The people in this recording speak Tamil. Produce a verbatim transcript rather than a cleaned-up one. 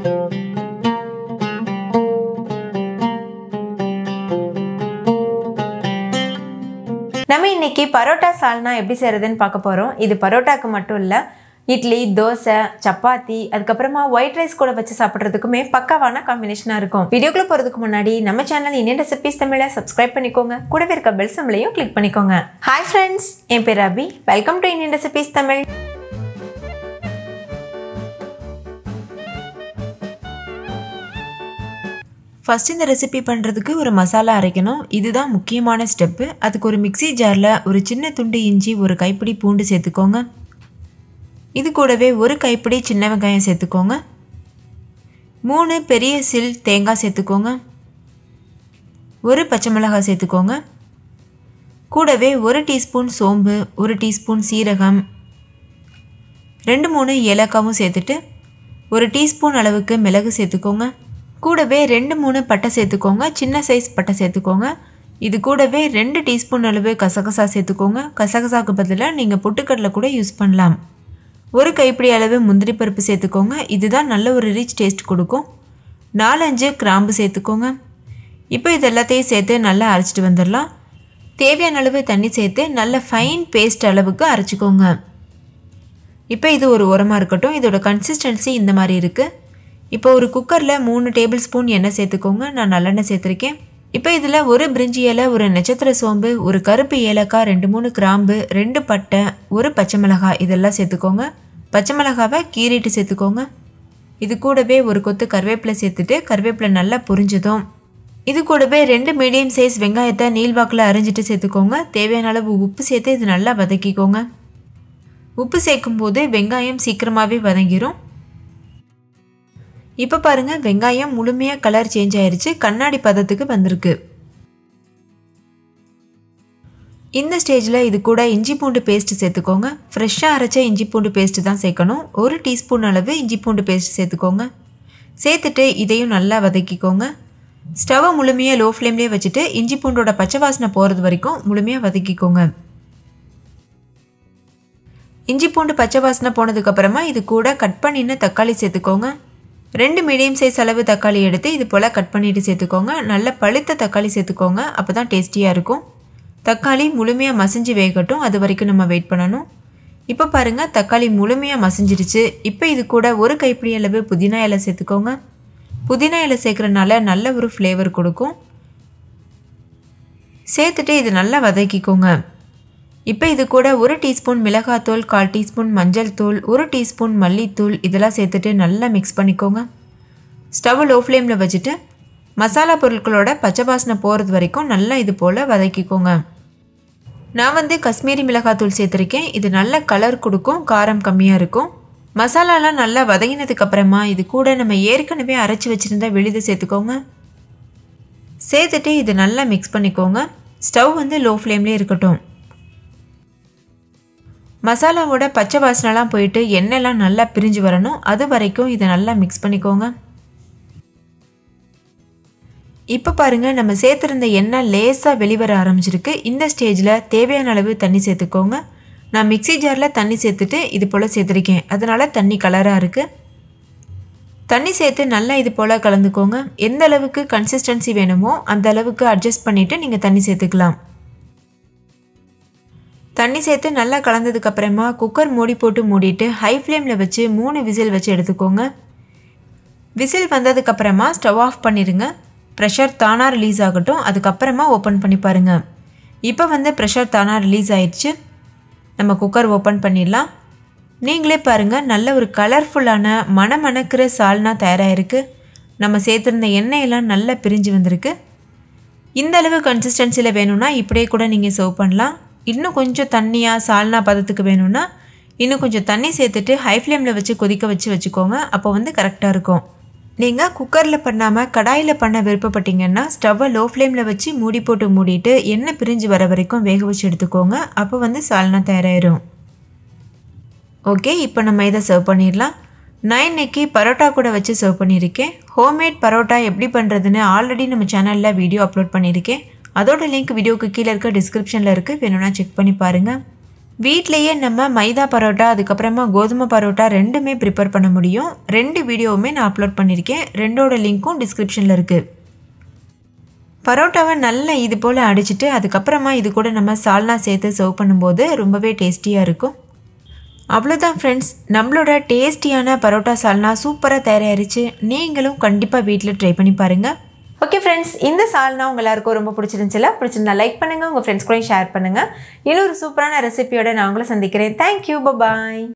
நம்ம இன்னைக்கு பரோட்டா சால்னா எப்படி செய்யறதுன்னு பார்க்க போறோம். இது பரோட்டாக்கு மட்டும் இல்ல, இட்லி, தோசை, சப்பாத்தி, அதுக்கப்புறமா ஒயிட் ரைஸ் கூட வச்சு சாப்பிட்றதுக்குமே பக்காவான காம்பினேஷனா இருக்கும். வீடியோக்குள்ள போறதுக்கு முன்னாடி நம்ம சேனல் இந்தியன் ரெசிபீஸ் தமிழை சப்ஸ்கிரைப் பண்ணிக்கோங்க. கூடவே இருக்க பெல் சிம்பலையும் கிளிக் பண்ணிக்கோங்க. ஹாய் ஃப்ரெண்ட்ஸ், என் பேர் Abhi. Welcome to Indian recipes Tamil. First இந்த ரெசிபி பண்ணுறதுக்கு ஒரு மசாலா அரைக்கணும். இதுதான் முக்கியமான ஸ்டெப்பு. அதுக்கு ஒரு மிக்சி ஜாரில் ஒரு சின்ன துண்டு இஞ்சி, ஒரு கைப்பிடி பூண்டு சேர்த்துக்கோங்க. இது கூடவே ஒரு கைப்பிடி சின்ன வெங்காயம் சேர்த்துக்கோங்க. மூணு பெரிய சில் தேங்காய் சேர்த்துக்கோங்க. ஒரு பச்சை மிளகாய் சேர்த்துக்கோங்க. கூடவே ஒரு டீஸ்பூன் சோம்பு, ஒரு டீஸ்பூன் சீரகம், ரெண்டு மூணு ஏலக்காவும் சேர்த்துட்டு ஒரு டீஸ்பூன் அளவுக்கு மிளகு சேர்த்துக்கோங்க. கூடவே ரெண்டு மூணு பட்டை சேர்த்துக்கோங்க. சின்ன சைஸ் பட்டை சேர்த்துக்கோங்க. இது கூடவே ரெண்டு டீஸ்பூன் அளவு கசகசா சேர்த்துக்கோங்க. கசகசாக்கு பதிலாக நீங்கள் பொட்டுக்கடலை கூட யூஸ் பண்ணலாம். ஒரு கைப்பிடி அளவு முந்திரி பருப்பு சேர்த்துக்கோங்க. இதுதான் நல்ல ஒரு ரிச் டேஸ்ட் கொடுக்கும். நாலஞ்சு கிராம்பு சேர்த்துக்கோங்க. இப்போ இது எல்லாத்தையும் சேர்த்து நல்லா அரைச்சிட்டு வந்துடலாம். தேவையான அளவு தண்ணி சேர்த்து நல்ல ஃபைன் பேஸ்ட் அளவுக்கு அரைச்சிக்கோங்க. இப்போ இது ஒரு உரமாக இருக்கட்டும். இதோட கன்சிஸ்டன்சி இந்த மாதிரி இருக்குது. இப்போ ஒரு குக்கரில் மூணு டேபிள் ஸ்பூன் எண்ணெய் சேர்த்துக்கோங்க. நான் நல்லெண்ணெய் சேர்த்துருக்கேன். இப்போ இதில் ஒரு பிரிஞ்சி இலை, ஒரு நட்சத்திர சோம்பு, ஒரு கருப்பு ஏலக்காய், ரெண்டு மூணு கிராம்பு, ரெண்டு பட்டை, ஒரு பச்சை மிளகாய் இதெல்லாம் சேர்த்துக்கோங்க. பச்சை மிளகாவை கீறிட்டு சேர்த்துக்கோங்க. இது கூடவே ஒரு கொத்து கருவேப்பிலை சேர்த்துட்டு கருவேப்பிலை நல்லா பொரிஞ்சதும் இது கூடவே ரெண்டு மீடியம் சைஸ் வெங்காயத்தை நீள்வாக்கில் அரிஞ்சிட்டு சேர்த்துக்கோங்க. தேவையான அளவு உப்பு சேர்த்து இது நல்லா வதக்கிக்கோங்க. உப்பு சேர்க்கும் போது வெங்காயம் சீக்கிரமாகவே வதங்கிடும். இப்போ பாருங்கள், வெங்காயம் முழுமையாக கலர் சேஞ்ச் ஆயிடுச்சு, கண்ணாடி பதத்துக்கு வந்திருக்கு. இந்த ஸ்டேஜில் இது கூட இஞ்சி பூண்டு பேஸ்ட்டு சேர்த்துக்கோங்க. ஃப்ரெஷ்ஷாக அரைச்ச இஞ்சி பூண்டு பேஸ்ட்டு தான் சேர்க்கணும். ஒரு டீஸ்பூன் அளவு இஞ்சி பூண்டு பேஸ்ட் சேர்த்துக்கோங்க. சேர்த்துட்டு இதையும் நல்லா வதக்கிக்கோங்க. ஸ்டவ்வை முழுமையாக லோ ஃப்ளேம்லேயே வச்சுட்டு இஞ்சி பூண்டோட பச்சை வாசனை போகிறது வரைக்கும் முழுமையாக வதக்கிக்கோங்க. இஞ்சி பூண்டு பச்சை வாசனை போனதுக்கப்புறமா இது கூட கட் பண்ணின தக்காளி சேர்த்துக்கோங்க. ரெண்டு மீடியம் சைஸ் அளவு தக்காளி எடுத்து இது போல் கட் பண்ணிவிட்டு சேர்த்துக்கோங்க. நல்ல பழுத்த தக்காளி சேர்த்துக்கோங்க, அப்போ தான் டேஸ்டியாக இருக்கும். தக்காளி முழுமையாக மசிஞ்சு வேகட்டும், அது வரைக்கும் நம்ம வெயிட் பண்ணணும். இப்போ பாருங்கள், தக்காளி முழுமையாக மசிஞ்சிருச்சு. இப்போ இது கூட ஒரு கைப்பிடி அளவு புதினா இலை சேர்த்துக்கோங்க. புதினா இலை சேர்க்குறதுனால நல்ல ஒரு ஃப்ளேவர் கொடுக்கும். சேர்த்துட்டு இது நல்லா வதக்கிக்கோங்க. இப்போ இது கூட ஒரு டீஸ்பூன் மிளகாத்தூள், கால் டீஸ்பூன் மஞ்சள் தூள், ஒரு டீஸ்பூன் மல்லித்தூள் இதெல்லாம் சேர்த்துட்டு நல்லா மிக்ஸ் பண்ணிக்கோங்க. ஸ்டவ் லோ ஃப்ளேமில் வச்சுட்டு மசாலா பொருட்களோட பச்சை வாசனை போகிறது வரைக்கும் நல்லா இது போல் வதக்கிக்கோங்க. நான் வந்து காஷ்மீரி மிளகாத்தூள் சேர்த்துருக்கேன். இது நல்ல கலர் கொடுக்கும், காரம் கம்மியாக இருக்கும். மசாலாலாம் நல்லா வதங்கினதுக்கப்புறமா இது கூட நம்ம ஏற்கனவே அரைச்சி வச்சுருந்த விழுதை சேர்த்துக்கோங்க. சேர்த்துட்டு இது நல்லா மிக்ஸ் பண்ணிக்கோங்க. ஸ்டவ் வந்து லோ ஃப்ளேம்லேயே இருக்கட்டும். மசாலாவோட பச்சை வாசனைலாம் போயிட்டு எண்ணெய்லாம் நல்லா பிரிஞ்சு வரணும், அது வரைக்கும் இதை நல்லா மிக்ஸ் பண்ணிக்கோங்க. இப்போ பாருங்கள், நம்ம சேர்த்துருந்த எண்ணெய் லேசாக வெளிவர ஆரம்பிச்சிருக்கு. இந்த ஸ்டேஜில் தேவையான அளவு தண்ணி சேர்த்துக்கோங்க. நான் மிக்சி ஜாரில் தண்ணி சேர்த்துட்டு இது போல் சேர்த்துருக்கேன், அதனால் தண்ணி கலராக இருக்குது. தண்ணி சேர்த்து நல்லா இது போல் கலந்துக்கோங்க. எந்த அளவுக்கு கன்சிஸ்டன்சி வேணுமோ அந்த அளவுக்கு அட்ஜஸ்ட் பண்ணிவிட்டு நீங்கள் தண்ணி சேர்த்துக்கலாம். தண்ணி சேர்த்து நல்லா கலந்ததுக்கப்புறமா குக்கர் மூடி போட்டு மூடிட்டு ஹை ஃப்ளேமில் வச்சு மூணு விசில் வச்சு எடுத்துக்கோங்க. விசில் வந்ததுக்கப்புறமா ஸ்டவ் ஆஃப் பண்ணிடுங்க. ப்ரெஷர் தானாக ரிலீஸ் ஆகட்டும், அதுக்கப்புறமா ஓப்பன் பண்ணி பாருங்கள். இப்போ வந்து ப்ரெஷர் தானாக ரிலீஸ் ஆயிடுச்சு. நம்ம குக்கர் ஓப்பன் பண்ணிடலாம். நீங்களே பாருங்கள், நல்ல ஒரு கலர்ஃபுல்லான மணமணக்கிற சால்னா தயாராகிருக்கு. நம்ம சேர்த்துருந்த எண்ணெயெல்லாம் நல்லா பிரிஞ்சு வந்திருக்கு. இந்த அளவு கன்சிஸ்டன்சியில் வேணும்னா இப்படியே கூட நீங்கள் சர்வ் பண்ணலாம். இன்னும் கொஞ்சம் தண்ணியாக சால்னா பதத்துக்கு வேணும்னா இன்னும் கொஞ்சம் தண்ணி சேர்த்துட்டு ஹை ஃப்ளேமில் வச்சு கொதிக்க வச்சு வச்சுக்கோங்க. அப்போ வந்து கரெக்டாக இருக்கும். நீங்கள் குக்கரில் பண்ணாமல் கடாயில் பண்ண விருப்பப்பட்டீங்கன்னா ஸ்டவ்வை லோ ஃப்ளேமில் வச்சு மூடி போட்டு மூடிட்டு எண்ணெய் பிரிஞ்சு வர வரைக்கும் வேக வச்சு எடுத்துக்கோங்க. அப்போ வந்து சால்னா தயாராகிடும். ஓகே, இப்போ நம்ம இதை சர்வ் பண்ணிடலாம். நான் இன்னைக்கு பரோட்டா கூட வச்சு சர்வ் பண்ணியிருக்கேன். ஹோம்மேட் பரோட்டா எப்படி பண்ணுறதுன்னு ஆல்ரெடி நம்ம சேனலில் வீடியோ அப்லோட் பண்ணியிருக்கேன். அதோட லிங்க் வீடியோக்கு கீழே இருக்க டிஸ்கிரிப்ஷனில் இருக்குது, வேணும்னா செக் பண்ணி பாருங்கள். வீட்லேயே நம்ம மைதா பரோட்டா அதுக்கப்புறமா கோதுமை பரோட்டா ரெண்டுமே ப்ரிப்பேர் பண்ண முடியும். ரெண்டு வீடியோவுமே நான் அப்லோட் பண்ணியிருக்கேன். ரெண்டோட லிங்க்கும் டிஸ்கிரிப்ஷனில் இருக்குது. பரோட்டாவை நல்லா இது போல் அடிச்சுட்டு அதுக்கப்புறமா இது கூட நம்ம சால்னா சேர்த்து சர்வ் பண்ணும்போது ரொம்பவே டேஸ்டியாக இருக்கும். அவ்வளோதான் ஃப்ரெண்ட்ஸ், நம்மளோட டேஸ்டியான பரோட்டா சால்னா சூப்பராக தயாரிச்சு. நீங்களும் கண்டிப்பாக வீட்டில் ட்ரை பண்ணி பாருங்கள். ஓகே ஃப்ரெண்ட்ஸ், இந்த சால்னா உங்கள் எல்லாருக்கும் ரொம்ப பிடிச்சிருந்துச்சுல? பிடிச்சிருந்தா லைக் பண்ணுங்கள், உங்கள் ஃப்ரெண்ட்ஸ் கூட ஷேர் பண்ணுங்கள். இன்னொரு சூப்பரான ரெசிபியோட நான் உங்களை சந்திக்கிறேன். தேங்க்யூ, பாய்.